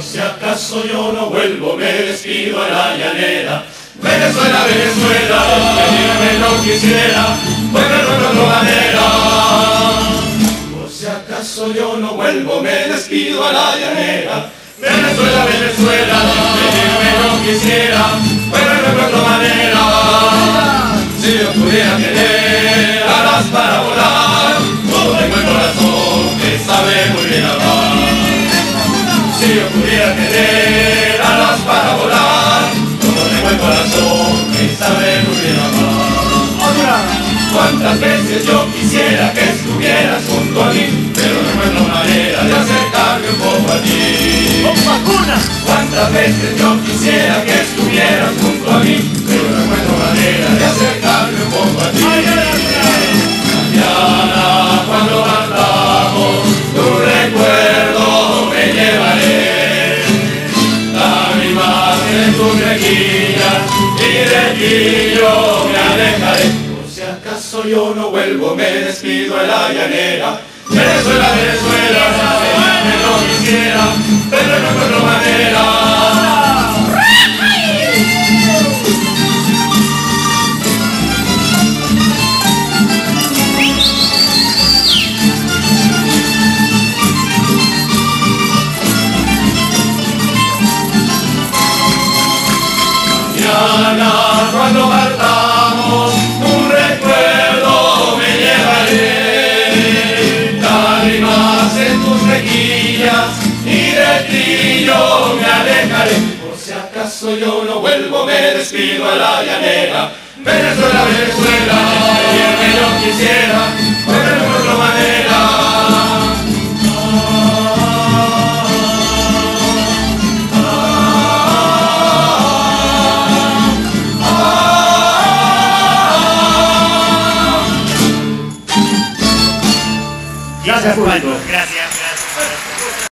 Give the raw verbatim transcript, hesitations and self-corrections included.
si acaso yo no vuelvo, me despido a la llanera. Venezuela, Venezuela, que no quisiera volver de otra manera. Por si acaso yo no vuelvo, me despido a la llanera. Venezuela, Venezuela, que no quisiera volver de otra manera. Si yo pudiera tener alas para volar, como tengo el corazón que sabe muy bien hablar. Si yo pudiera tener alas para volar, como tengo el corazón que sabe muy bien amar. Cuántas veces yo quisiera que estuvieras junto a mí, pero no encuentro manera de acercarme un poco a ti. Cuántas veces yo quisiera que estuvieras junto a mí, pero no encuentro manera de acercarme un poco a ti. Mañana cuando partamos, tu recuerdo me llevaré. La misma en tus mejillas y de ti yo me alejaré. Por si acaso yo no vuelvo, me despido a la llanera. Venezuela, Venezuela, que no quisiera, pero no encuentro manera. Mañana cuando partamos, un recuerdo me llevaré. Lágrimas en tus mejillas y de ti yo me alejaré. Por si acaso yo no vuelvo, me despido a la llanera. Venezuela, Venezuela, que yo quisiera volver de otra manera. Gracias, público. Gracias.